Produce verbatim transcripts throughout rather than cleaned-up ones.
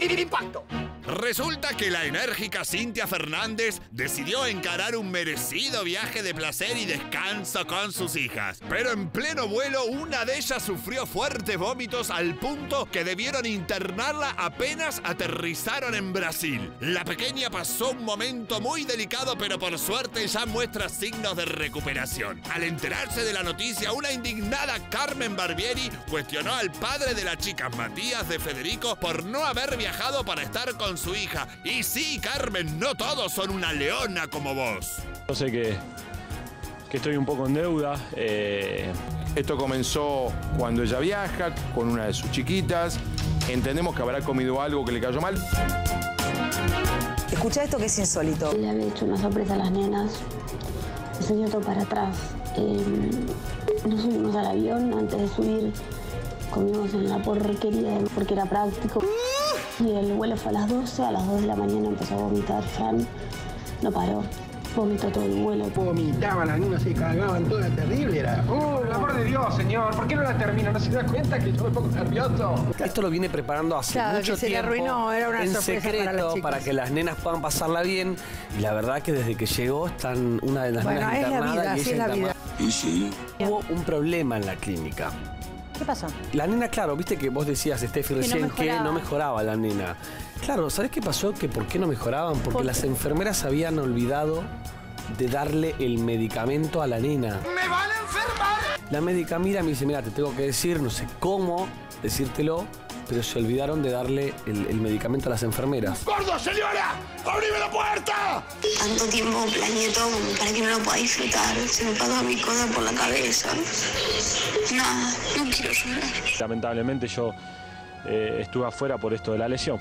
Impacto. Resulta que la enérgica Cintia Fernández decidió encarar un merecido viaje de placer y descanso con sus hijas. Pero en pleno vuelo, una de ellas sufrió fuertes vómitos al punto que debieron internarla apenas aterrizaron en Brasil. La pequeña pasó un momento muy delicado, pero por suerte ya muestra signos de recuperación. Al enterarse de la noticia, una indignada Carmen Barbieri cuestionó al padre de la chica, Matías de Federico, por no haber viajado para estar con su hija. Y sí, Carmen, no todos son una leona como vos. Yo sé que, que estoy un poco en deuda. Eh... Esto comenzó cuando ella viaja con una de sus chiquitas. Entendemos que habrá comido algo que le cayó mal. Escucha esto que es insólito. Le había hecho una sorpresa a las nenas. Enseñó todo para atrás. Eh, nos subimos al avión. Antes de subir, comimos en la porquería porque era práctico. Y el vuelo fue a las doce, a las dos de la mañana empezó a vomitar Fran. No paró, vomitó todo el vuelo. Vomitaban, las niñas se cagaban, todo era terrible. Era... ¡Oh, por el amor de Dios, señor! ¿Por qué no la termina? ¿No se da cuenta que yo me pongo nervioso? Esto lo viene preparando hace Claro, mucho que se le tiempo. arruinó, era una en sorpresa secreto, para las chicas. para que las nenas puedan pasarla bien. Y la verdad que desde que llegó están una de las Bueno, nenas es la internada vida, y así ella es la vida. internada. Y sí. Hubo un problema en la clínica. ¿Qué pasó? La nena, claro, viste que vos decías, Steffi, recién que no mejoraba la nena. Claro, ¿sabés qué pasó? Que ¿por qué no mejoraban? Porque ¿Por las qué? enfermeras habían olvidado de darle el medicamento a la nena. ¡Me van a enfermar! La médica mira y me dice, mira, te tengo que decir, no sé cómo decírtelo, pero se olvidaron de darle el, el medicamento a las enfermeras. ¡Gordo, señora! ¡Abrime la puerta! Tanto tiempo planeé todo para que no lo pueda disfrutar. Se me pasó mi cosa por la cabeza. Nada, no quiero llorar. Lamentablemente yo eh, estuve afuera por esto de la lesión.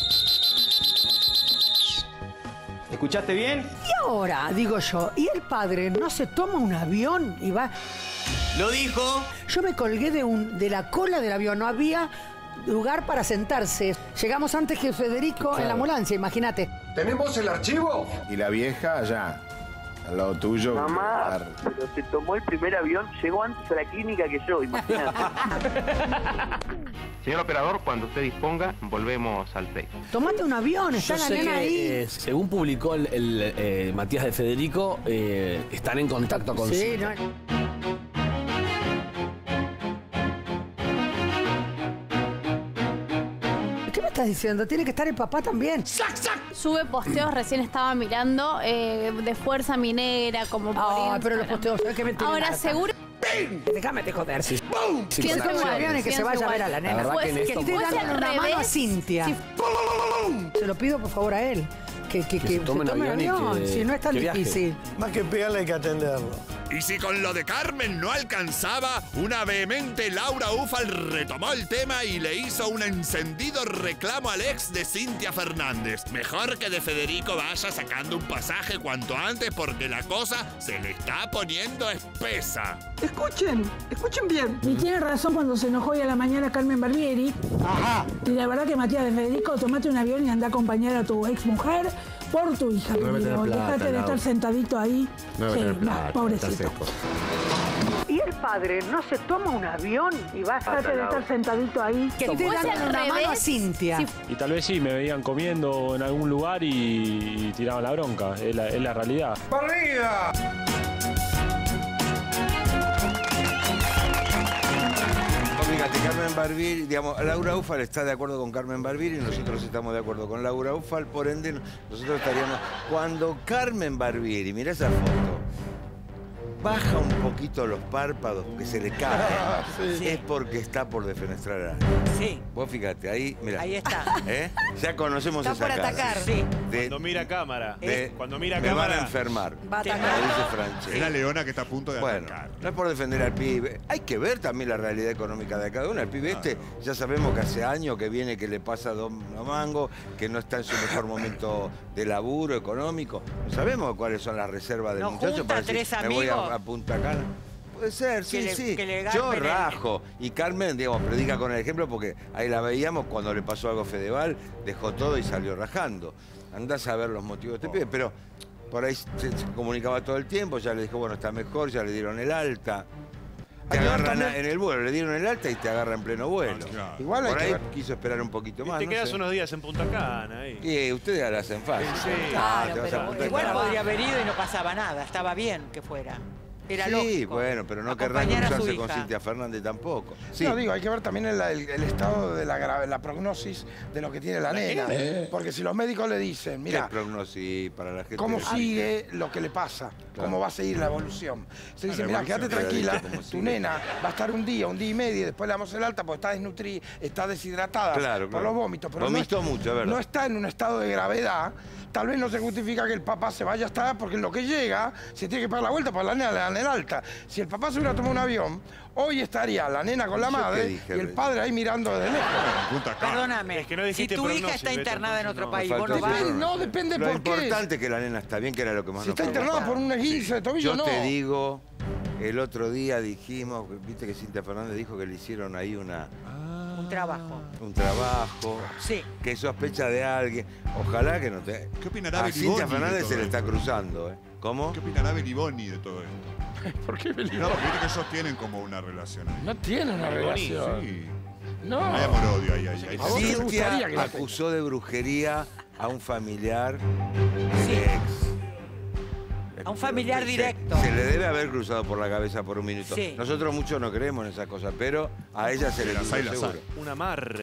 ¿Escuchaste bien? Y ahora, digo yo, ¿y el padre no se toma un avión y va? Lo dijo. Yo me colgué de, un, de la cola del avión, no había lugar para sentarse. Llegamos antes que Federico en la ambulancia, imagínate. ¿Tenemos el archivo? Y la vieja allá, al lado tuyo. Mamá, pero se tomó el primer avión, llegó antes a la clínica que yo, imagínate. Señor operador, cuando usted disponga, volvemos al play. Tomate un avión, está Yo la sé nena que, ahí. eh, según publicó el, el, eh, Matías de Federico, eh, están en contacto con Sí, su... no. ¿Qué me estás diciendo? Tiene que estar el papá también. ¡Sac, sac! Sube posteos, recién estaba mirando, eh, de Fuerza Minera, como por Ah, pero los Instagram. posteos, ¿qué mentira? Ahora, seguro... Déjame de joder. Sí, ¡Bum! sí, Pienso con- un igual, avión y que se pienso vaya a ver igual. a la nena. La verdad que en que esto- esté fuese dando al una mano a revés, Cintia. si- Se lo pido por favor a él. Que, que, que, se tome un el avión y avión. que- Si no es tan que viaje. difícil. Más que pegarle hay que atenderlo. Y si con lo de Carmen no alcanzaba, una vehemente Laura Ufal retomó el tema y le hizo un encendido reclamo al ex de Cintia Fernández. Mejor que de Federico vaya sacando un pasaje cuanto antes porque la cosa se le está poniendo espesa. Escuchen, escuchen bien. Y tiene razón cuando se enojó hoy a la mañana Carmen Barbieri. Ajá. Y la verdad que Matías de Federico, tomate un avión y anda a acompañar a tu ex mujer por tu hija. No va a tener querido. plata, Dejate de Laura. estar sentadito ahí. No va a Sí, tener no, plata, pobrecito. está seco. ¿Y el padre no se toma un avión y va? Dejate de estar sentadito ahí. Que esté fuese dando al una mano a revés, Cintia. si- Y tal vez sí, me veían comiendo en algún lugar y, y tiraban la bronca. Es la, es la realidad. ¡Barriga! Fíjate, Carmen Barbieri, digamos, Laura Ufal está de acuerdo con Carmen Barbieri y nosotros estamos de acuerdo con Laura Ufal, por ende nosotros estaríamos... Cuando Carmen Barbieri, mira esa foto, baja un poquito los párpados que se le caen, Sí. es porque está por defenestrar a alguien. Sí. Vos fíjate, ahí, mira. Ahí está. ¿Eh? Ya conocemos Está esa por cara. atacar. Sí. De, Cuando mira cámara. de- Cuando mira me cámara. van a enfermar. Va a atacar. Como dice Franche. Es la leona que está a punto de Bueno, atacar. no es por defender al pibe. Hay que ver también la realidad económica de cada uno. El pibe este, ya sabemos que hace años que viene que le pasa dos mangos, que no está en su mejor momento de laburo económico. No sabemos cuáles son las reservas del ¿No muchacho junta para decir, tres me voy a, amigos? a Punta Cana. Puede ser, sí, Que le- sí. que le Yo garpen el- rajo. Y Carmen, digamos, predica con el ejemplo porque ahí la veíamos cuando le pasó algo a Fedeval, dejó todo y salió rajando. Andás a ver los motivos de este pibe, pero por ahí se, se comunicaba todo el tiempo, ya le dijo, bueno, está mejor, ya le dieron el alta. te Hay que ver agarran también- en el vuelo, le dieron el alta y te agarra en pleno vuelo. Igual hay Por que ahí ver- quiso esperar un poquito Y más. te no quedas sé. unos días en Punta Cana ahí. Y eh, ustedes la hacen fácil. Sí. Ah, Claro, te vas a pero Punta igual Cana. podría haber ido y no pasaba nada. Estaba bien que fuera. Era Sí, lógico. bueno, pero no querrán Acompañar a su cruzarse con hija. Cintia Fernández tampoco. Sí. No, digo, hay que ver también el, el- el estado de la, gra- la prognosis de lo que tiene la, ¿La nena. qué? Porque si los médicos le dicen, ¿Qué mira, prognosis para la gente? cómo de- sigue lo que le pasa, Claro. cómo va a seguir la evolución. Se Ah, dice, la mira, evolución, quédate pero tranquila, ¿viste cómo tu sigue? nena va a estar un día, un día y medio, y después le damos el alta porque está desnutrida, está deshidratada Claro, por claro. los vómitos. Pero Vomitó no, es- mucho, es verdad. no está en un estado de gravedad. Tal vez no se justifica que el papá se vaya hasta, porque en lo que llega se tiene que pagar la vuelta para la nena le dan el alta. Si el papá se hubiera tomado un avión, hoy estaría la nena con la ¿Yo qué madre dije, y el Rey? padre ahí mirando desde lejos. Perdóname. Es que no si dijiste tu hija prognosis, está Beto, internada en entonces otro no. país, Me vos no faltó vas. decir, No, depende Lo por qué. importante es que la nena está bien, que era lo que más Si nos está internada preocupaba. por un esguince de tobillo, Yo no. te digo, el otro día dijimos, viste que Cintia Fernández dijo que le hicieron ahí una, Un trabajo. un trabajo, Sí. que sospecha de alguien. Ojalá que no te... ¿Qué opinará A Beliboni Cintia de Fernández todo se le esto? está cruzando, ¿eh? ¿Cómo? ¿Qué opinará Beliboni de todo esto? ¿Por qué Beliboni? No, porque viste que ellos tienen como una relación ahí. No tiene una Beliboni, relación. Sí. No. Hay amor-odio ahí. ahí, ahí. ¿A vos te Cintia gustaría que la acusó de brujería a un familiar del ex. A un familiar Se- directo. Se le debe haber cruzado por la cabeza por un minuto. Sí. Nosotros muchos no creemos en esas cosas, pero a ella se le Las cruzó hay, las hay. seguro. Un amarre.